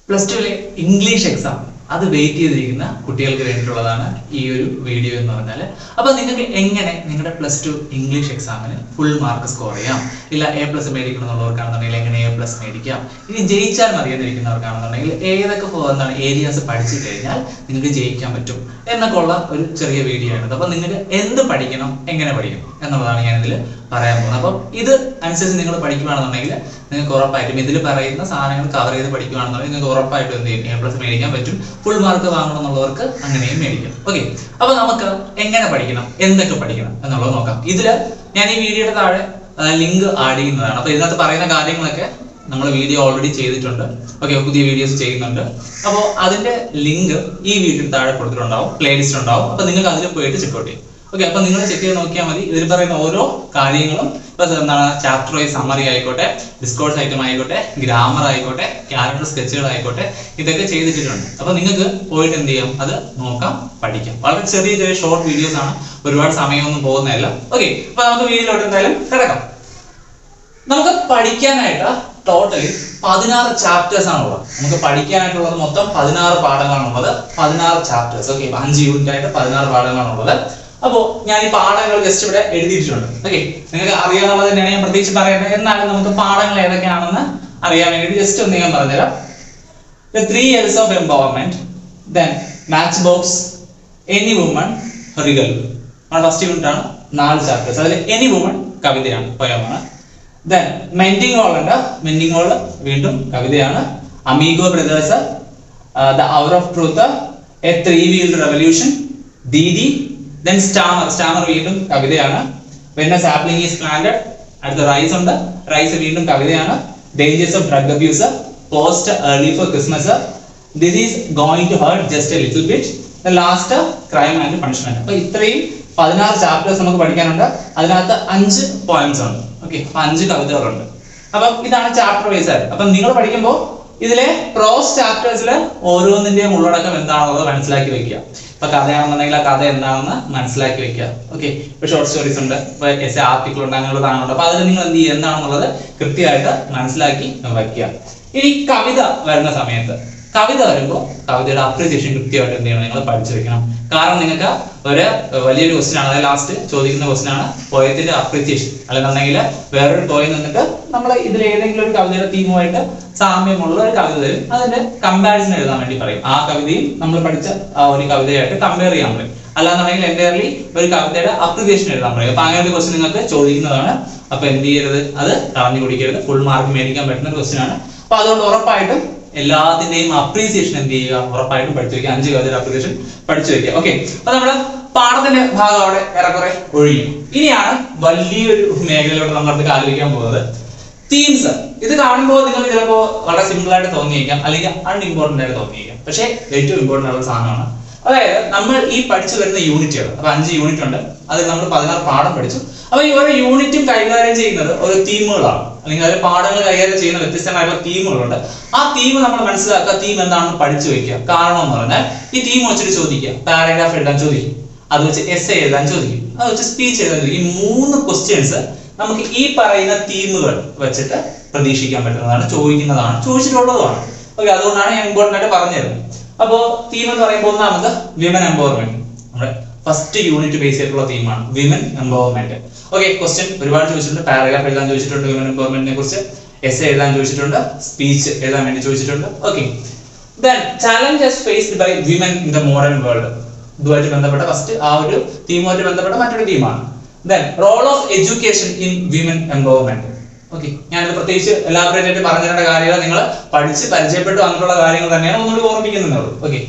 +2 English exam അത് wait ചെയ്തിരിക്കുന്ന കുട്ടികൾക്ക് വേണ്ടിയിട്ടുള്ളതാണ് ഈ ഒരു വീഡിയോ എന്ന് പറഞ്ഞാൽ. അപ്പോൾ നിങ്ങൾക്ക് എങ്ങനെ നിങ്ങളുടെ +2 ഇംഗ്ലീഷ് എക്സാമിന് ഫുൾ മാർക്ക് സ്കോർ ചെയ്യാം, ഇല്ല A+ മേടിക്കണം എന്നുള്ളവർക്കാണെന്നുണ്ടെങ്കിൽ എങ്ങനെ A+ മേടിക്കാം, ഇനി ജയിച്ചാൽ മതിയെന്നിരിക്കുന്നവർക്കാണെന്നുണ്ടെങ്കിൽ ഏതൊക്കെ ഏരിയാസ് പഠിച്ചു കഴിഞ്ഞാൽ നിങ്ങൾക്ക് ജയിക്കാൻ പറ്റും എന്നൊക്കെ ഉള്ള ഒരു ചെറിയ വീഡിയോ ആണ്. അപ്പോൾ നിങ്ങൾക്ക് എന്ത് പഠിക്കണം, എങ്ങനെ പഠിക്കണം എന്നുള്ളതാണ് ഞാനിതിൽ പറയാൻ പോകുന്നത്. അപ്പം ഇത് അനുസരിച്ച് നിങ്ങൾ പഠിക്കുകയാണെന്നുണ്ടെങ്കിൽ നിങ്ങൾക്ക് ഉറപ്പായിട്ടും ഇതിൽ പറയുന്ന സാധനങ്ങൾ കവർ ചെയ്ത് പഠിക്കുകയാണെന്നുണ്ടെങ്കിൽ നിങ്ങൾക്ക് ഉറപ്പായിട്ടും എന്ത് ചെയ്യും, A+ മേടിക്കാൻ പറ്റും. ഫുൾ മാർക്ക് വാങ്ങണം എന്നുള്ളവർക്ക് അങ്ങനെയും മേടിക്കാം. ഓക്കെ, അപ്പൊ നമുക്ക് എങ്ങനെ പഠിക്കണം, എന്തൊക്കെ പഠിക്കണം എന്നുള്ളത് നോക്കാം. ഇതില് ഞാൻ ഈ വീഡിയോയുടെ താഴെ ലിങ്ക് ആഡ് ചെയ്യുന്നതാണ്. അപ്പൊ ഇതിനകത്ത് പറയുന്ന കാര്യങ്ങളൊക്കെ നമ്മൾ വീഡിയോ ഓൾറെഡി ചെയ്തിട്ടുണ്ട്. ഓക്കെ, പുതിയ വീഡിയോസ് ചെയ്യുന്നുണ്ട്. അപ്പോൾ അതിന്റെ ലിങ്ക് ഈ വീഡിയോയുടെ താഴെ കൊടുത്തിട്ടുണ്ടാവും, പ്ലേലിസ്റ്റ് ഉണ്ടാവും. അപ്പൊ നിങ്ങൾക്ക് അതിൽ പോയിട്ട് ചെക്കൗട്ട് ചെയ്യും. ഓക്കെ, അപ്പൊ നിങ്ങൾ ചെക്ക് ചെയ്ത് നോക്കിയാൽ മതി. ഇതിൽ പറയുന്ന ഓരോ കാര്യങ്ങളും ചാപ്റ്റർ വൈസ് സമ്മറി ആയിക്കോട്ടെ, ഡിസ്കോഴ്സ് ഐറ്റം ആയിക്കോട്ടെ, ഗ്രാമർ ആയിക്കോട്ടെ, ക്യാരക്ടർ സ്കെച്ചുകൾ ആയിക്കോട്ടെ, ഇതൊക്കെ ചെയ്തിട്ടുണ്ട്. അപ്പൊ നിങ്ങൾക്ക് പോയിട്ട് എന്ത് ചെയ്യാം, അത് നോക്കാം, പഠിക്കാം. വളരെ ചെറിയ ചെറിയ ഷോർട്ട് വീഡിയോസ് ആണ്, ഒരുപാട് സമയമൊന്നും പോകുന്നതല്ല. ഓക്കെ, അപ്പൊ നമുക്ക് വീഡിയോയിലോട്ട് എന്തായാലും കിടക്കാം. നമുക്ക് പഠിക്കാനായിട്ട് ടോട്ടലി 16 ചാപ്റ്റേഴ്സ് ആണുള്ളത്. നമുക്ക് പഠിക്കാനായിട്ടുള്ളത് മൊത്തം 16 പാഠങ്ങളാണുള്ളത്, 16 ചാപ്റ്റേഴ്സ്. ഓക്കെ, 5 യൂണിറ്റ് ആയിട്ട് 16 പാഠങ്ങളാണുള്ളത്. അപ്പോൾ ഞാൻ ഈ പാഠങ്ങൾ ജസ്റ്റ് ഇവിടെ എഴുതിയിട്ടുണ്ട്. ഓക്കെ, നിങ്ങൾക്ക് അറിയാവുന്നത് തന്നെയാണ്, ഞാൻ പ്രത്യേകിച്ച് പറയട്ടെ. എന്നാലും നമുക്ക് പാഠങ്ങൾ ഏതൊക്കെയാണെന്ന് അറിയാൻ വേണ്ടിയിട്ട് ജസ്റ്റ് ഒന്ന് ഞാൻ പറഞ്ഞുതരാം. The 3 L's of empowerment, then Matchbox, Any Woman, Regal. First unit ആണ്, 4 ചാപ്റ്റേഴ്സ്. അതിൽ Any Woman കവിതയാണ്, പോയമാണ്. Then Mending Wall ഉണ്ട്, Mending Wall വീണ്ടും കവിതയാണ്. Amigo Brothers, The Hour of Truth, A Three-Wheeled Revolution, Didi. Then Stammer വീണ്ടും കവിതയാണ്. When a sapling is planted, അടുത്ത rice ഉണ്ട്, റൈസ് വീണ്ടും കവിതയാണ്. Dangers of drug abuse, Post early for Christmas, This is going to hurt just a little bit, the last crime and punishment. അപ്പോൾ ഇത്രയും 16 chapters നമുക്ക് പഠിക്കാനുണ്ട്. അതിനകത്ത് 5 പോയിന്റ്സ് ഉണ്ട്. ഓക്കെ, 5 കവിതകളുണ്ട്. അപ്പം ഇതാണ് ചാപ്റ്റർ വൈസ് ആയിട്ട്. അപ്പം നിങ്ങൾ പഠിക്കുമ്പോൾ ഇതിലെ പ്രോസ് ചാപ്റ്റേഴ്സിൽ ഓരോന്നിന്റെയും ഉള്ളടക്കം എന്താണെന്നുള്ളത് മനസ്സിലാക്കി വെക്കുക. ഇപ്പൊ കഥയാണെന്നുണ്ടെങ്കിൽ ആ കഥ എന്താണെന്ന് മനസ്സിലാക്കി വെക്കുക. ഓക്കെ, ഇപ്പൊ ഷോർട്ട് സ്റ്റോറീസ് ഉണ്ട്, ഇപ്പൊ എസ്സേ ആർട്ടിക്കിൾ ഉണ്ട്, അങ്ങനെയുള്ളതാണുണ്ട്. അപ്പൊ അതിൽ നിങ്ങൾ എന്ത് ചെയ്യുക, എന്താണെന്നുള്ളത് കൃത്യമായിട്ട് മനസ്സിലാക്കി വെക്കുക. ഇനി കവിത വരുന്ന സമയത്ത്, കവിത വരുമ്പോൾ കവിതയുടെ അപ്രിസിയേഷൻ കൃത്യമായിട്ട് എന്ത് ചെയ്യണം, നിങ്ങൾ പഠിച്ചു വെക്കണം. കാരണം നിങ്ങൾക്ക് ഒരു വലിയൊരു ക്വസ്റ്റ്യൻ ആണ്, അതായത് ലാസ്റ്റ് ചോദിക്കുന്ന ക്വസ്റ്റ്യൻ ആണ് പോയത്തിന്റെ അപ്രിസിയേഷൻ. അല്ലെന്നുണ്ടെങ്കിൽ വേറൊരു പോയം നിന്നിട്ട് നമ്മൾ ഇതിൽ ഏതെങ്കിലും ഒരു കവിതയുടെ തീമുമായിട്ട് സാമ്യമുള്ള ഒരു കവിത തരും, അതിന്റെ കമ്പാരിസൺ എഴുതാൻ വേണ്ടി പറയും. ആ കവിതയും നമ്മൾ പഠിച്ച ആ ഒരു കവിതയായിട്ട് കമ്പയർ ചെയ്യാൻ പറയും. അല്ലാന്നുണ്ടെങ്കിൽ എൻ്റയർലി ഒരു കവിതയുടെ അപ്രിസിയേഷൻ എഴുതാൻ പറയും. അപ്പൊ അങ്ങനെ ഒരു ക്വസ്റ്റ്യൻ നിങ്ങൾക്ക് ചോദിക്കുന്നതാണ്. അപ്പൊ എന്ത് ചെയ്യരുത്, അത് കളഞ്ഞു കുടിക്കരുത്. ഫുൾ മാർക്ക് മേടിക്കാൻ പറ്റുന്ന ഒരു ക്വസ്റ്റ്യൻ ആണ്. അപ്പൊ അതുകൊണ്ട് ഉറപ്പായിട്ടും എല്ലാത്തിന്റെയും അപ്രീസിയേഷൻ എന്ത് ചെയ്യുക, ഉറപ്പായിട്ടും പഠിച്ചു വെക്കുക. 5 കവിതയുടെ അപ്രീസിയേഷൻ പഠിച്ചു വെക്കുക. ഓക്കെ, അപ്പൊ നമ്മള് പാഠത്തിന്റെ ഭാഗം അവിടെ ഏറെക്കുറെ ഒഴിയും. ഇനിയാണ് വലിയൊരു മേഖലയിലോട്ട് നമ്മളടുത്ത് ആലോചിക്കാൻ പോകുന്നത്, തീംസ്. ഇത് കാണുമ്പോൾ നിങ്ങൾക്ക് ചിലപ്പോൾ വളരെ സിമ്പിൾ ആയിട്ട് തോന്നിയേക്കാം, അല്ലെങ്കിൽ അൺഇമ്പോർട്ടന്റ് ആയിട്ട് തോന്നിയേക്കാം. പക്ഷേ ഏറ്റവും ഇമ്പോർട്ടന്റ് ആയിട്ടുള്ള സാധനമാണ്. അതായത് നമ്മൾ ഈ പഠിച്ചു വരുന്ന യൂണിറ്റുകൾ, അപ്പൊ 5 യൂണിറ്റ് ഉണ്ട്, അതിൽ നമ്മൾ 16 പാഠം പഠിച്ചു. അപ്പൊ ഈ ഓരോ യൂണിറ്റും കൈകാര്യം ചെയ്യുന്നത് ഓരോ തീമുകളാണ്, അല്ലെങ്കിൽ അതിൽ പാഠങ്ങൾ കൈകാര്യം ചെയ്യുന്ന വ്യത്യസ്തമായിട്ടുള്ള തീമുകളുണ്ട്. ആ തീം നമ്മൾ മനസ്സിലാക്കുക, തീം എന്താണെന്ന് പഠിച്ചു വെക്കുക. കാരണം എന്ന് പറഞ്ഞാൽ ഈ തീം വെച്ചിട്ട് ചോദിക്കുക, പാരഗ്രാഫ് എഴുതാൻ ചോദിക്കും, അത് വെച്ച് എസ്സേ എഴുതാൻ ചോദിക്കും, അത് വെച്ച് സ്പീച്ച് എഴുതാൻ ചോദിക്കും. ഈ 3 ക്വസ്റ്റ്യൻസ് നമുക്ക് ഈ പറയുന്ന തീമുകൾ വെച്ചിട്ട് പ്രതീക്ഷിക്കാൻ പറ്റുന്നതാണ്, ചോദിക്കുന്നതാണ്, ചോദിച്ചിട്ടുള്ളതുമാണ്. ഓക്കെ, അതുകൊണ്ടാണ് ഞാൻ ഇമ്പോർട്ടന്റ് ആയിട്ട് പറഞ്ഞിരുന്നത്. അപ്പോ തീം എന്ന് പറയുമ്പോൾ നമുക്ക് വിമൻ എംപവർമെന്റ്, നമ്മുടെ ഫസ്റ്റ് യൂണിറ്റ് ബേസ് ചെയ്തിട്ടുള്ള തീമാണ് വിമൻ എംപവർമെന്റ്. ഓക്കെ, ക്വസ്റ്റ്യൻ ഒരുപാട് ചോദിച്ചിട്ടുണ്ട്, പാരഗ്രാഫ് എഴുതാൻ ചോദിച്ചിട്ടുണ്ട് വിമൻ എംപവർമെന്റിനെ കുറിച്ച്, എസ്സേ എഴുതാൻ ചോദിച്ചിട്ടുണ്ട്, സ്പീച്ച് എഴുതാൻ വേണ്ടി ചോദിച്ചിട്ടുണ്ട്. Okay, then challenges faced by women in the modern world, ഇതുമായിട്ട് ബന്ധപ്പെട്ട ഫസ്റ്റ് ആ ഒരു തീമുമായിട്ട് ബന്ധപ്പെട്ട മറ്റൊരു തീമാണ്. Then role of education in women empowerment. Okay, ഞാനിത് പ്രത്യേകിച്ച് എലാബറേറ്റ് ആയിട്ട് പറഞ്ഞു തരേണ്ട കാര്യങ്ങൾ നിങ്ങൾ പഠിച്ച് പരിചയപ്പെട്ട് വന്നിട്ടുള്ള കാര്യങ്ങൾ തന്നെയാണ്, ഒന്നുകൂടി ഓർമ്മിക്കുന്നുള്ളൂ. ഓക്കെ,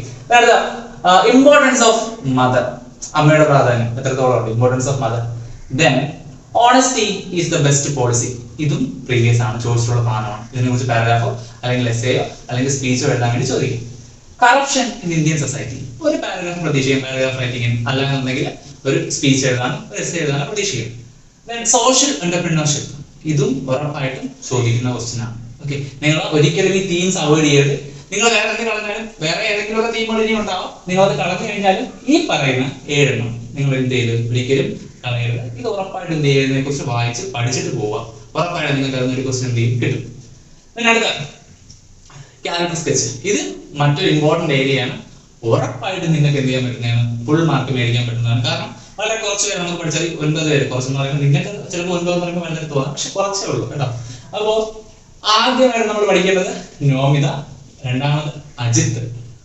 ഇമ്പോർട്ടൻസ് ഓഫ് മദർ, അമ്മയുടെ പ്രാധാന്യം എത്രത്തോളം ഉണ്ട്, importance of mother. Then honesty is the best policy, ഇതും പ്രീവിയസ് ആണ്, ചോദിച്ചിട്ടുള്ള സാധനമാണ്. ഇതിനെ കുറിച്ച് പാരഗ്രാഫോ അല്ലെങ്കിൽ എസ്സേയോ അല്ലെങ്കിൽ സ്പീച്ചോ എഴുതാൻ വേണ്ടി ചോദിക്കും. കറപ്ഷൻ ഇൻ ഇന്ത്യൻ സൊസൈറ്റി, ഒരു പാരഗ്രാഫ് പ്രതീക്ഷിക്കും, പാരഗ്രാഫ് റൈറ്റിംഗ്, അല്ലെന്നുണ്ടെങ്കിൽ ഒരു സ്പീച്ച് എഴുതാനും ഒരു എസ്സേ എഴുതാനും പ്രതീക്ഷിക്കും. ദെൻ സോഷ്യൽ എന്റർപ്രീനർഷിപ്പ്, ഇതും ഉറപ്പായിട്ടും ചോദിക്കുന്ന ക്വസ്റ്റ്യൻ ആണ്. ഓക്കെ, നിങ്ങൾ ഒരിക്കലും ഈ തീംസ് അവോയ്ഡ് ചെയ്യരുത്. നിങ്ങൾ വേറെ എന്ത് കളഞ്ഞാലും വേറെ ഏതെങ്കിലും ഒരു തീമുകൾ ഇനി ഉണ്ടാവും, നിങ്ങൾ അത് കളഞ്ഞു കഴിഞ്ഞാലും ഈ പറയുന്ന 7 എണ്ണം നിങ്ങൾ എന്ത് ചെയ്ത് ഒരിക്കലും കളയരുത്. ഇത് ഉറപ്പായിട്ടും എന്ത് ചെയ്യുന്നതിനെ കുറിച്ച് വായിച്ച് പഠിച്ചിട്ട് പോവുക. ഉറപ്പായിട്ടും നിങ്ങൾക്ക് അതിനൊരു ക്വസ്റ്റ്യൻ എന്ത് ചെയ്യും കിട്ടും. പിന്നെ അടുത്ത ക്യാരക്ടർ സ്കെച്ച്. ഇത് മറ്റൊരു ഇമ്പോർട്ടന്റ് ഏരിയ ആണ്. ഉറപ്പായിട്ടും നിങ്ങൾക്ക് എന്ത് ചെയ്യാൻ പറ്റുന്നതാണ്, ഫുൾ മാർക്ക് മേടിക്കാൻ പറ്റുന്നതാണ്. കാരണം വളരെ കുറച്ച് പേര് നമുക്ക് പഠിച്ചാൽ 9 പേര്, കുറച്ചെന്ന് പറയുമ്പോൾ നിങ്ങൾക്ക് ചിലപ്പോൾ 9 എന്ന് പറയുമ്പോൾ വളരെ തോന്നാം, പക്ഷെ കുറച്ചേ ഉള്ളൂ കേട്ടോ. അപ്പോൾ ആദ്യമായിട്ട് നമ്മൾ പഠിക്കേണ്ടത് നോമിത, രണ്ടാമത് അജിത്ത്,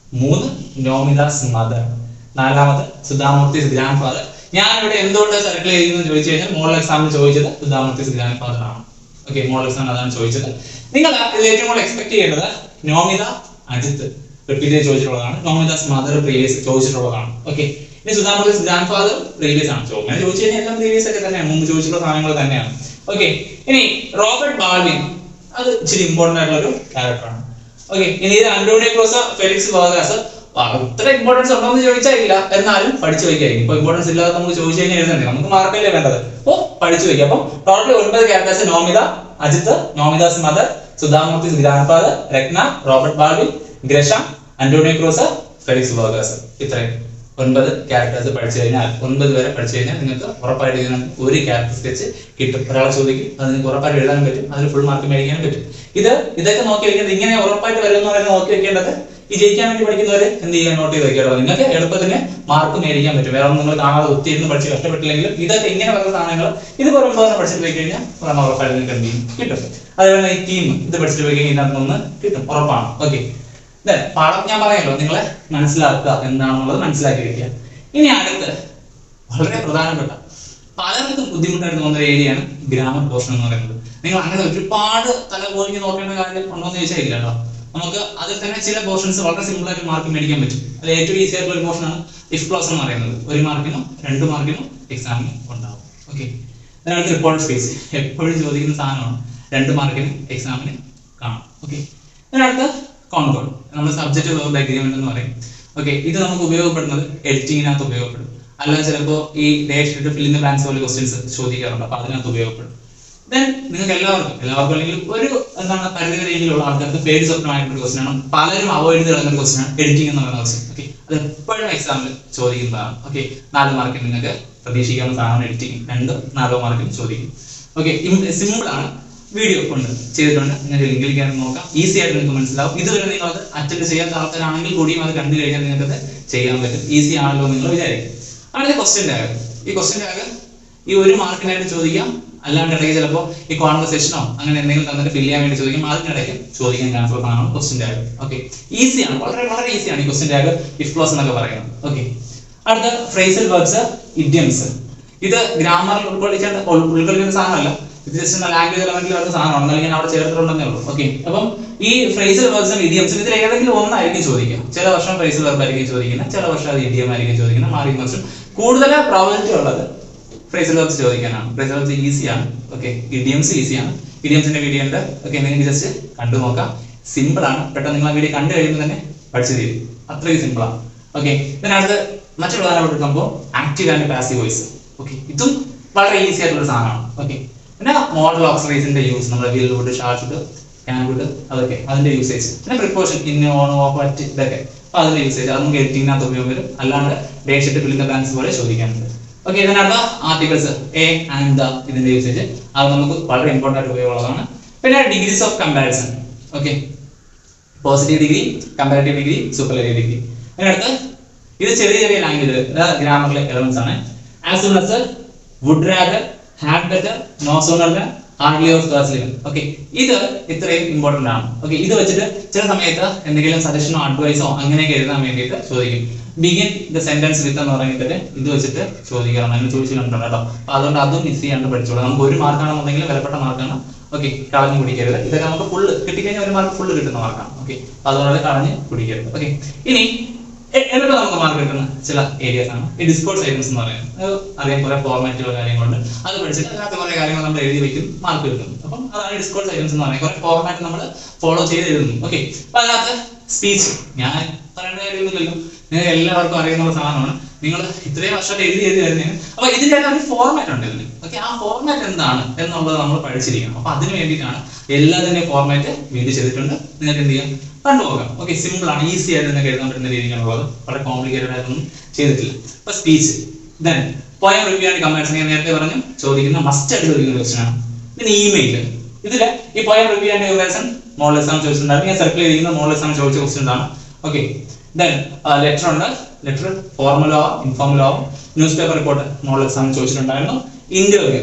3 നോമിതാസ് മദർ, 4ാമത് സുധാമൂർത്തിസ് ഗ്രാൻഡ് ഫാദർ. ഞാനിവിടെ എന്തുകൊണ്ട് സർക്കിൾ ചെയ്യുന്നത് ചോദിച്ചു കഴിഞ്ഞാൽ മോഡൽ എക്സാമിന് ചോദിച്ചത് സുധാമൂർത്തിസ് ഗ്രാൻഡ് ഫാദർ ആണ്. ഓക്കെ, മോഡൽ എക്സാം അതാണ് ചോദിച്ചത്. നിങ്ങൾ ഇതിൽ ഏറ്റവും കൂടുതൽ എക്സ്പെക്ട് ചെയ്യേണ്ടത് Nomita, Ajith repeat ചോദിച്ചിട്ടുള്ളതാണ്. നോമിതാസ് mother previous ചോദിച്ചിട്ടുള്ളതാണ്. Okay, ഇനി സുധാമൂർത്തിസ് ഗ്രാൻഡ് ഫാദർ പ്രീവിയസ് ആണ്. അങ്ങനെ ചോദിച്ചു കഴിഞ്ഞാൽ എല്ലാം പ്രീവിയസ് ഒക്കെ തന്നെയാണ്, മുമ്പ് ചോദിച്ചിട്ടുള്ള സാധനങ്ങൾ തന്നെയാണ്. ഓക്കെ, ഇനി റോബർട്ട് ബാൾവിൻ, അത് ഇച്ചിരി ഇമ്പോർട്ടന്റ് ആയിട്ടുള്ള ഒരു ക്യാരക്ടറാണ്. ഓക്കെ, ഇനി ഇത് അന്റോണിയോ ക്രൂസോ, ഫെലിക്സ് വർഗാസ് അത്ര ഇമ്പോർട്ടൻസ് ഉണ്ടോ എന്ന് ചോദിച്ചാൽ ഇല്ല, എന്നാലും പഠിച്ചു വയ്ക്കായിരിക്കും. ഇപ്പൊ ഇമ്പോർട്ടൻസ് ഇല്ലാതെ നമുക്ക് ചോദിച്ചു കഴിഞ്ഞാൽ എഴുതണ്ടേ, നമുക്ക് മാർക്കല്ലേ വേണ്ടത്. അപ്പോൾ പഠിച്ചു വയ്ക്കുക. അപ്പം total 9 characters: Nomita, Ajith, നോമിതാസ് mother, സുധാമൂർത്തിസ് grand father, രത്ന, Robert Baldwin, Gresham, Antonio Crusoe, Felix Vargas. ഇത്രയും 9 ക്യാരക്ടേഴ്സ് പഠിച്ചു കഴിഞ്ഞാൽ, 9 വരെ പഠിച്ചു കഴിഞ്ഞാൽ നിങ്ങൾക്ക് ഉറപ്പായിട്ട് ഒരു ക്യാരക്ടർ സ്കെച്ച് കിട്ടും. ഒരാളെ ചോദിക്കും, അത് നിങ്ങൾക്ക് ഉറപ്പായിട്ട് എഴുതാനും പറ്റും, അതിന് ഫുൾ മാർക്ക് മേടിക്കാനും പറ്റും. ഇതൊക്കെ നോക്കി വെക്കുന്നത്, ഇങ്ങനെ ഉറപ്പായിട്ട് വരുമെന്ന് പറയുന്നത് നോക്കി വെക്കേണ്ടത് ഈ ജയിക്കാൻ വേണ്ടി പഠിക്കുന്നവർ എന്ത് ചെയ്യാൻ നോട്ട് ചെയ്ത് വെക്കേണ്ടത്. നിങ്ങൾക്ക് എളുപ്പത്തിന് മാർക്ക് മേടിക്കാൻ പറ്റും. വേറെ ഒന്നും നിങ്ങൾ കാണാതെ ഒത്തിരി പഠിച്ച് കഷ്ടപ്പെട്ടില്ലെങ്കിലും ഇതൊക്കെ ഇങ്ങനെ വരുന്ന സാധനങ്ങൾ ഇത് പറയുമ്പോൾ പഠിച്ചിട്ട് പോയി കഴിഞ്ഞാൽ ഉറപ്പായിട്ട് നിങ്ങൾക്ക് എന്ത് ചെയ്യും, കിട്ടും. അതേപോലെ ഈ ടീം ഇത് പഠിച്ചിട്ട് പോയി കഴിഞ്ഞാൽ ഇതിനകത്ത് നിന്ന് കിട്ടും, ഉറപ്പാണ്. ഓക്കെ, പാഠം ഞാൻ പറയാമല്ലോ, നിങ്ങളെ മനസ്സിലാക്കുക എന്താണെന്നുള്ളത് മനസ്സിലാക്കി വെക്കുക. ഇനി അടുത്ത് വളരെ പ്രധാനപ്പെട്ട പലർക്കും ബുദ്ധിമുട്ടായിട്ട് തോന്നുന്ന ഒരു ഏരിയയാണ് ഗ്രാമർ പോർഷൻ എന്ന് പറയുന്നത്. നിങ്ങൾ അങ്ങനെ ഒരുപാട് തലപോലിക്ക് നോക്കേണ്ട കാര്യം ഉണ്ടോ എന്ന് ചോദിച്ചാൽ ഇല്ല കേട്ടോ. നമുക്ക് അതിൽ തന്നെ ചില പോർഷൻസ് വളരെ സിമ്പിൾ ആയിട്ട് മാർക്ക് മേടിക്കാൻ പറ്റും. അത് ഏറ്റവും ഈസി ആയിട്ടുള്ള ഒരു പോർഷനാണ് ഇഫ് ക്ലോസ് എന്ന് പറയുന്നത്. 1 മാർക്കിനും 2 മാർക്കിനും എക്സാമിന് ഉണ്ടാവും. ഓക്കെ, അതിനകത്ത് റിപ്പോർട്ട് സ്പേസ് എപ്പോഴും ചോദിക്കുന്ന സാധനമാണ്, 2 മാർക്കിന് എക്സാമിന് കാണും. ഓക്കെ, അതിനകത്ത് കോൺകോഡ് നമ്മൾ സബ്ജക്ട് വേർബ് അഗ്രിമെന്റ് എന്ന് പറയും. ഓക്കെ, ഇത് നമുക്ക് ഉപയോഗപ്പെടുന്നത് എഡിറ്റിങ്ങിനകത്ത് ഉപയോഗപ്പെടും. അല്ലാതെ ചിലപ്പോൾ ഈ date fill in the blanks പോലെ ക്വസ്റ്റ്യൻസ് ചോദിക്കാറുണ്ട്, അപ്പൊ അതിനകത്ത് ഉപയോഗപ്പെടും. ദെൻ നിങ്ങൾക്ക് എല്ലാവർക്കും അല്ലെങ്കിൽ ഒരു എന്താണ് പരിധി രീതിയിലുള്ള ആൾക്കാർക്ക് പേര് സ്വപ്നമായിട്ടുള്ള ക്വസ്റ്റൻ ആണ്, പലരും അവോയ്ഡ് ചെയ്ത് കളയുന്ന ക്വസ്റ്റൻ ആണ് എഡിറ്റിംഗ് എന്ന് പറയുന്ന ക്വസ്റ്റൻ. ഓക്കെ, അത് എപ്പോഴും എക്സാമിൽ ചോദിക്കുന്നതാണ്. ഓക്കെ, 4 മാർക്കിന് നിങ്ങൾക്ക് പ്രതീക്ഷിക്കാവുന്ന സാധനമാണ് എഡിറ്റിംഗ്. 2-4 മാർക്കിന് ചോദിക്കും. ഓക്കെ, സിമ്പിൾ ആണ്, വീഡിയോ കൊണ്ട് ചെയ്തിട്ടുണ്ട്, നിങ്ങൾക്ക് ലിങ്കിൽ കയറി നോക്കാം, ഈസി ആയിട്ട് നിങ്ങൾക്ക് മനസ്സിലാവും. ഇതുവരെ നിങ്ങൾ അത് അറ്റൻഡ് ചെയ്യാത്ത ആൾക്കാരാണെങ്കിൽ കൂടിയും അത് കണ്ടു കഴിഞ്ഞാൽ നിങ്ങൾക്ക് അത് ചെയ്യാൻ പറ്റും. ഈസി ആണല്ലോ നിങ്ങൾ വിചാരിക്കും. അടുത്ത ക്വസ്റ്റ്യൻ ടാഗ്. ഈ ക്വസ്റ്റ്യൻ ടാഗ് ഈ 1 മാർക്കിനായിട്ട് ചോദിക്കാം, അല്ലാണ്ട് ഇടയ്ക്ക് ചിലപ്പോൾ ഈ കോൺവെർസേഷനോ അങ്ങനെ എന്തെങ്കിലും തന്നിട്ട് ഫില്ല് ചെയ്യാൻ വേണ്ടി ചോദിക്കും, അതിനിടയ്ക്ക് ചോദിക്കാൻ ചാൻസ് ഉള്ളതാണ് ക്വസ്റ്റ്യൻ ടാഗ്. ഓക്കെ, ഈസിയാണ്, വളരെ വളരെ ഈസിയാണ് ഈ ക്വസ്റ്റ്യൻ ടാഗ്, ഇഫ് ക്ലോസ് എന്നൊക്കെ പറയുന്നത്. ഓക്കെ, അടുത്ത ഫ്രേസൽ വെർബ്സ്, ഇഡിയംസ്. ഇത് ഗ്രാമറിൽ ഉൾക്കൊള്ളിക്കുന്ന സാധനമല്ല, ഇത് ജസ്റ്റ് ലാംഗ്വേജ് എലമെന്റിൽ വരുന്ന സാധനമാണ്, അല്ലെങ്കിൽ അവിടെ ചേർത്തിട്ടുണ്ടെന്നേ ഉള്ളൂ. ഓക്കെ, അപ്പം ഈ ഫ്രേസൽ വെർബ്സും ഇഡിയംസും ഇതിൽ ഏതെങ്കിലും ഒന്നായിരിക്കും ചോദിക്കുക. ചില വർഷം ഫ്രേസൽ വെർബ് ആയിരിക്കും ചോദിക്കുന്നത്, ചില വർഷം അത് ഇഡിയം ആയിരിക്കും ചോദിക്കുന്നത്, മാറി വർഷം കൂടുതൽ പ്രോബബിലിറ്റി ഉള്ളത് ഫ്രേസൽ വെർബ്സ് ചോദിക്കാനാണ്. ഫ്രേസൽ വെർബ്സ് ഈസിയാണ്. ഓക്കെ, ഇഡിയംസ് ഈസിയാണ്. ഇഡിയംസിന്റെ വീഡിയോ ഉണ്ട്. ഓക്കെ, നിങ്ങൾക്ക് ജസ്റ്റ് കണ്ടു നോക്കാം, സിമ്പിൾ ആണ്. പെട്ടെന്ന് നിങ്ങൾ ആ വീഡിയോ കണ്ടു കഴിയുമ്പോൾ തന്നെ പഠിച്ചു തീരും, അത്രയും സിമ്പിൾ ആണ്. ഓക്കെ, ഇതിനകത്ത് മറ്റൊരു പ്രധാനപ്പെട്ട സംഭവം active and passive voice. Okay, ഇതും വളരെ ഈസി ആയിട്ടുള്ള സാധനമാണ്. ഓക്കെ, പിന്നെ മോഡൽ ഓക്സിലറീസിന്റെ യൂസ്, നമ്മുടെ will would, shall would, can would, അതൊക്കെ അതിന്റെ യൂസേജ്. പിന്നെ preposition, in, on, of, at, ഇതൊക്കെ അപ്പൊ അതിന്റെ യൂസേജ് അത് നമുക്ക് എഡിറ്റിംഗിനകത്ത് ഉപയോഗം വരും. അല്ലാണ്ട് date fill in the blanks പോലെ ചോദിക്കാനുണ്ട്. ഓക്കെ, ഇതിനകത്ത് ആർട്ടിക്കിൾസ് എ ആൻഡ് ദ ഇതിന്റെ യൂസേജ് അത് നമുക്ക് വളരെ ഇമ്പോർട്ടന്റ് ആയിട്ട് ഉപയോഗമുള്ളതാണ്. പിന്നെ degrees of comparison. Okay, positive degree, comparative degree, superlative degree. അതിനടുത്ത് ഇത് ചെറിയ ചെറിയ ലാംഗ്വേജ് ഗ്രാമറിലെ എലമെന്റ്സ് ആണ്. As soon as, would rather, had better, no sooner than, hardly or scarcely. Okay, ഇത് ഇത്രയും ഇമ്പോർട്ടന്റ് ആണ്. ഓക്കെ, ഇത് വെച്ചിട്ട് ചില സമയത്ത് എന്തെങ്കിലും സജഷനോ അഡ്വൈസോ അങ്ങനെയൊക്കെ എഴുതാൻ വേണ്ടിയിട്ട് ചോദിക്കും. ബിഗിൻ ദ സെന്റൻസ് വിത്ത് എന്ന് പറഞ്ഞിട്ട് ഇത് വെച്ചിട്ട് ചോദിക്കണം, അങ്ങനെ ചോദിച്ചു കണ്ടിട്ടുണ്ട് കേട്ടോ. അപ്പൊ അതുകൊണ്ട് അതും മിസ് ചെയ്യാണ്ട് പഠിച്ചോളാം. നമുക്ക് 1 മാർക്കാണെന്നുണ്ടെങ്കിൽ വിലപ്പെട്ട മാർക്കാണ്. ഓക്കെ, കളഞ്ഞു കുടിക്കരുത്. ഇതൊക്കെ നമുക്ക് ഫുള്ള് കിട്ടിക്കഴിഞ്ഞാൽ 1 മാർക്ക് ഫുള്ള് കിട്ടുന്ന മാർക്കാണ്. ഓക്കെ, അതുകൊണ്ട് കളഞ്ഞ് കുടിക്കരുത്. ഓക്കെ, ഇനി എന്നിട്ട് നമുക്ക് മാർക്ക് കിട്ടുന്ന ചില ഏരിയസ് ആണ് ഈ ഡിസ്കോഴ്സ് ഐറ്റംസ് എന്ന് പറയുന്നത്. അറിയാൻ കുറെ ഫോർമാറ്റുള്ള കാര്യങ്ങളുണ്ട്, അത് പഠിച്ചിട്ട് അതിനകത്ത് കുറെ കാര്യങ്ങൾ നമ്മൾ എഴുതി വെക്കും, മാർക്ക് കിട്ടുന്നു. അപ്പം അതാണ് ഡിസ്കോഴ്സ് ഐറ്റംസ് എന്ന് പറയുന്നത്. കുറെ ഫോർമാറ്റ് നമ്മൾ ഫോളോ ചെയ്ത് എഴുതുന്നു. ഓക്കെ, അപ്പൊ അതിനകത്ത് സ്പീച്ച് ഞാൻ പറയേണ്ട കാര്യമൊന്നുമില്ലല്ലോ, നിങ്ങൾക്ക് എല്ലാവർക്കും അറിയുന്ന ഒരു സാധനമാണ്. നിങ്ങൾ ഇത്രയും വർഷമായിട്ട് എഴുതി വരുന്നതിന് അപ്പൊ ഇതിന്റെ ഒരു ഫോർമാറ്റ് ഉണ്ട് ഇതിന്. ഓക്കെ, ആ ഫോർമാറ്റ് എന്താണ് എന്നുള്ളത് നമ്മൾ പഠിച്ചിരിക്കണം. അപ്പൊ അതിന് വേണ്ടിയിട്ടാണ് എല്ലാത്തിന്റെയും ഫോർമാറ്റ് വീഡിയോ ചെയ്തിട്ടുണ്ട്, നിങ്ങൾക്ക് എന്ത് ചെയ്യാം കണ്ടുപോകാം. ഓക്കെ, സിമ്പിൾ ആണ്, ഈസി ആയിട്ട് നിങ്ങൾക്ക് എഴുതാൻ പറ്റുന്ന രീതിക്കാണുള്ളത്, വളരെ കോംപ്ലിക്കേറ്റഡ് ആയിട്ടൊന്നും ചെയ്തിട്ടില്ല. അപ്പൊ speech, then poem review and comparison ഞാൻ നേരത്തെ ചോദിക്കുന്ന മസ്റ്റ് ആയിട്ട് ചോദിക്കുന്ന ക്വസ്റ്റൻ ആണ്. പിന്നെ ഇമെയിൽ. ഇതില് ഈ poem review and comparison model exam ചോദിച്ചിട്ടുണ്ടായിരുന്നു. ഞാൻ സർക്കിൾ ചെയ്തിരിക്കുന്ന മോഡൽ എക്സാം ചോദിച്ച ക്വസ്റ്റ്യൻസ് ആണ്. ഓക്കെ, ദെൻ ലെറ്റർ ഉണ്ട്. ലെറ്റർ ഫോർമൽ ആവാം, ഇൻഫോർമൽ ആവാം. Newspaper report model exam ചോദിച്ചിട്ടുണ്ടായിരുന്നു. ഇന്റർവ്യൂ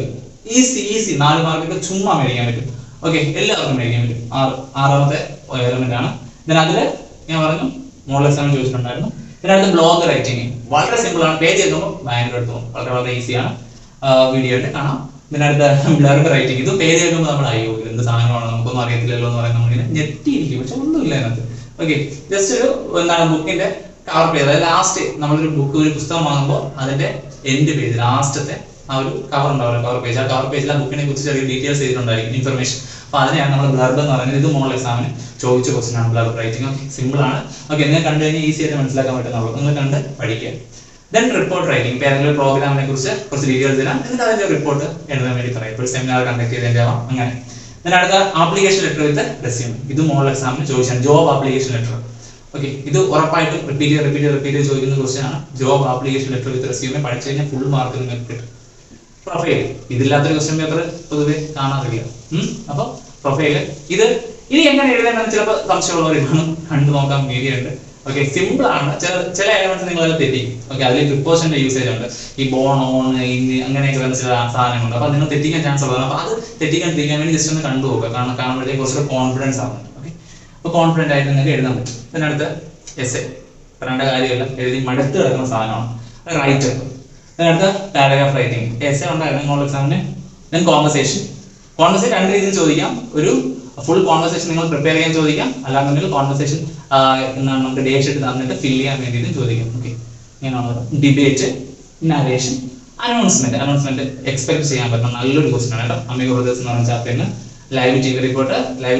ഈസി 4 മാർക്കൊക്കെ ചുമ്മാ മേടിക്കാൻ പറ്റും. ഓക്കെ, എല്ലാവർക്കും മേടിക്കാൻ പറ്റും. ആറാമത്തെ എലമെന്റ് ആണ്. ദെൻ അതില് ഞാൻ പറഞ്ഞു മോഡൽ എക്സാം ചോദിച്ചിട്ടുണ്ടായിരുന്നു. ഇതിനകത്ത് ബ്ലോഗ് റൈറ്റിംഗ് വളരെ സിമ്പിൾ ആണ്. പേജ് എഴുതുമ്പോൾ ഭയങ്കര എടുത്തോളും, വളരെ ഈസിയാണ്. വീഡിയോയിൽ കാണാം. ഇതിനടുത്ത് ബ്ലോഗ് റൈറ്റിംഗ്, ഇത് പേജ് എഴുതുമ്പോൾ നമ്മൾ അയ്യോ എന്ത് സാധനമാണ് നമുക്കൊന്നും അറിയത്തില്ലല്ലോ എന്ന് പറയുന്നത് നമ്മളിങ്ങനെ ഞെട്ടിയിരിക്കും. പക്ഷെ ഒന്നുമില്ല അതിനകത്ത്. ഓക്കെ, ജസ്റ്റ് ഒരു എന്താണ് ബുക്കിന്റെ കവർ പേജ്, അതായത് ലാസ്റ്റ് നമ്മളൊരു ബുക്ക് ഒരു പുസ്തകം വാങ്ങുമ്പോൾ അതിന്റെ എൻഡ് പേജ് ലാസ്റ്റത്തെ ആ ഒരു കവർ ഉണ്ടാവും, കവർ പേജ്. ആ കവർ പേജിൽ ആ ബുക്കിനെ കുറിച്ച് ചെറിയ ഡീറ്റെയിൽസ് ചെയ്തിട്ടുണ്ടായിരിക്കും, ഇൻഫർമേഷൻ. അപ്പൊ അതിനെയാണ് നമ്മൾ ബ്ലർബ് എന്ന് പറയുന്നത്. ഇത് മോഡൽ എക്സാമിന് ചോദിച്ച ക്വസ്റ്റൻ ആണ് ബ്ലർബ് റൈറ്റിംഗ്. ഓക്കെ, സിമ്പിൾ ആണ്. ഓക്കെ, നിങ്ങൾ കണ്ടു കഴിഞ്ഞാൽ ഈസി ആയിട്ട് മനസ്സിലാക്കാൻ പറ്റുന്നുള്ളൂ. നിങ്ങൾ കണ്ട് പഠിക്കുക. ദെൻ റിപ്പോർട്ട് റൈറ്റിംഗ്, ഇപ്പൊ ഏതെങ്കിലും പ്രോഗ്രാമിനെ കുറിച്ച് കുറച്ച് ഡീറ്റെയിൽസ് തരാം, എന്നിട്ട് അതിന്റെ റിപ്പോർട്ട് എഴുതാൻ വേണ്ടി പറയാം. ഇപ്പോൾ സെമിനാർ കണ്ടക്ട് ചെയ്തതിന്റെ ആവാം, അങ്ങനെ. then അടുത്ത ആപ്ലിക്കേഷൻ ലെറ്റർ വിത്ത് റെസ്യൂമെ, ഇത് മോഡൽ എക്സാമിന് ചോദിച്ചാണ്. Job application letter. ഓക്കെ, ഇത് ഉറപ്പായിട്ടും റിപ്പീറ്റ് ചോദിക്കുന്ന ക്വസ്റ്റ്യൻ ആണ്. Job application letter with resume പഠിച്ചു കഴിഞ്ഞാൽ ഫുൾ മാർക്ക് നിങ്ങൾക്ക് കിട്ടും. പ്രൊഫൈൽ, ഇതില്ലാത്തൊരു ക്വസ്റ്റ്യൻ പേപ്പർ പൊതുവെ കാണാറില്ല. അപ്പൊ പ്രൊഫൈല് ഇത് എങ്ങനെ എഴുതേണ്ടത് ചിലപ്പോൾ സംശയമുള്ളവർ കണ്ടു നോക്കാൻ വീഡിയോ ഉണ്ട്. ഓക്കെ, സിമ്പിൾ ആണ്. ചില എലമെന്റ്സ് നിങ്ങൾ തെറ്റിക്കും. ഓക്കെ, അതിൽ പ്രിപ്പോസിഷന്റെ യൂസേജ് ഉണ്ട്. ഈ ബോൺ ഓൺ ഇന്ന് അങ്ങനെയൊക്കെ വരുന്ന ചില സാധനങ്ങളുണ്ട്. അപ്പൊ നിങ്ങൾ തെറ്റിക്കാൻ ചാൻസ് ഉള്ളതാണ്. അപ്പൊ അത് തെറ്റിക്കാണ്ടിരിക്കാൻ വേണ്ടി ജസ്റ്റ് ഒന്ന് കണ്ടു നോക്കുക. കാരണം കാണുമ്പോഴത്തേക്ക് കുറച്ചൊരു കോൺഫിഡൻസ് ആവുന്നുണ്ട്. ഓക്കെ, അപ്പൊ കോൺഫിഡന്റ് ആയിട്ട് നിങ്ങൾക്ക് എഴുതാൻ പറ്റും. ഇതിനടുത്ത് എസ്സേ, പറയേണ്ട കാര്യമില്ല, എഴുതി മടുത്ത് കിടക്കുന്ന സാധനമാണ്. റൈറ്റർ, അതിനടുത്ത് പാരഗ്രാഫ് റൈറ്റിംഗ്. എസ്സേ ഉണ്ടായിരുന്നു മോഡൽ എക്സാമിന്. ദെൻ കോൺവെർസേഷൻ രണ്ട് രീതിയിൽ ചോദിക്കാം. ഒരു ഫുൾ കോൺവെർസേഷൻ നിങ്ങൾ പ്രിപ്പയർ ചെയ്യാൻ ചോദിക്കാം, അല്ലാന്നുണ്ടെങ്കിൽ കോൺവെർസേഷൻ എന്താണ് നമുക്ക് ഡേറ്റ് എടുത്ത് തന്നിട്ട് ഫിൽ ചെയ്യാൻ വേണ്ടിയിട്ട് ചോദിക്കാം. ഓക്കെ, ഇങ്ങനെയാണ്. ഡിബേറ്റ്, നരേഷൻ, അനൗൺസ്മെന്റ് എക്സ്പെക്ട് ചെയ്യാൻ പറ്റുന്ന നല്ലൊരു ക്വസ്റ്റൻ ആണ് കേട്ടോ. അമിഗോ ബ്രദേഴ്സ് എന്ന് പറഞ്ഞ ചാപ്റ്ററിന് live T V report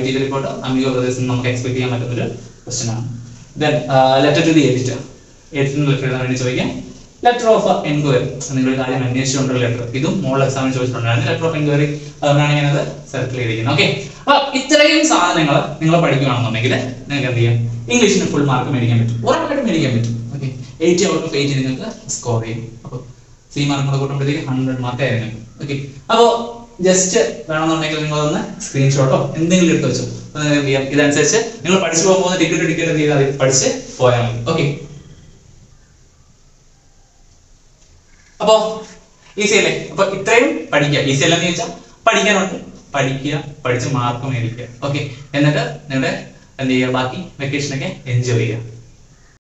Amigo Brothers നമുക്ക് എക്സ്പെക്ട് ചെയ്യാൻ പറ്റുന്ന ഒരു ക്വസ്റ്റൻ ആണ്. ദെൻ ലെറ്റർ ടു ദി എഡിറ്ററിന് ലെറ്റർ എഴുതാൻ വേണ്ടി ചോദിക്കാം. ലെറ്റർ ഓഫ് എൻക്വയറി, നിങ്ങളുടെ കാര്യം അന്വേഷിച്ചുകൊണ്ടുള്ള ലെറ്റർ, ഇതും മോഡൽ എക്സാമിന് ചോദിച്ചിട്ടുണ്ടായിരുന്നു. ലെറ്റർ ഓഫ് എൻക്വയറി, അതുകൊണ്ടാണ് ഞാനത് സർക്കിൾ ചെയ്തിരിക്കുന്നത്. ഓക്കെ, അപ്പൊ ഇത്രയും സാധനങ്ങൾ നിങ്ങൾ പഠിക്കുകയാണെന്നുണ്ടെങ്കിൽ നിങ്ങൾക്ക് എന്ത് ചെയ്യാം, ഇംഗ്ലീഷിന് ഫുൾ മാർക്ക് മേടിക്കാൻ പറ്റും, ഉറപ്പായിട്ട് മേടിക്കാൻ പറ്റും. ഓക്കെ, 80 out of 80 നിങ്ങൾക്ക് സ്കോർ ചെയ്യും. അപ്പോൾ സി മാർക്ക് കൂടെ കൂട്ടുമ്പോഴത്തേക്ക് 100 മാർക്ക് ആയിരുന്നു. ഓക്കെ, അപ്പോൾ ജസ്റ്റ് വേണമെന്നുണ്ടെങ്കിൽ നിങ്ങളൊന്ന് സ്ക്രീൻഷോട്ടോ എന്തെങ്കിലും എടുത്ത് വെച്ചു എന്ത് ചെയ്യാം, ഇതനുസരിച്ച് നിങ്ങൾ പഠിച്ചു പോകുമ്പോൾ ടിക്കറ്റ് എന്ത് ചെയ്താൽ പഠിച്ച് പോയാൽ മതി. ഓക്കെ, അപ്പോ ഈസി അല്ലേ? അപ്പൊ ഇത്രയും പഠിക്കുക. ഈസി അല്ലെന്ന് ചോദിച്ചാൽ പഠിക്കാനുണ്ട്, പഠിച്ച് മാർക്ക് മേടിക്കുക. ഓക്കെ, എന്നിട്ട് നിങ്ങളുടെ എന്ത് ചെയ്യുക, ബാക്കി വെക്കേഷനൊക്കെ എൻജോയ് ചെയ്യുക.